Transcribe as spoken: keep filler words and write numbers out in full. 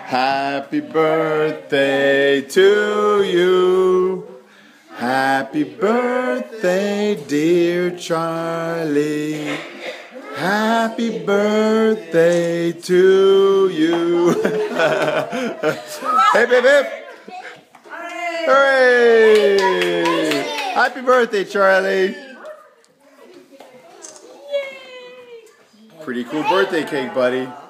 Happy birthday to you. Happy birthday, dear Charlie. Happy birthday to you. Hip, hip, hip. Hooray! Happy birthday, Charlie. Pretty cool birthday cake, buddy.